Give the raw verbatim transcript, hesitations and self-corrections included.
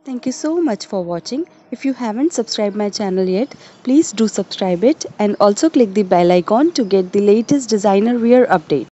Thank you so much for watching. If you haven't subscribed my channel yet, please do subscribe it and also click the bell icon to get the latest designer wear update.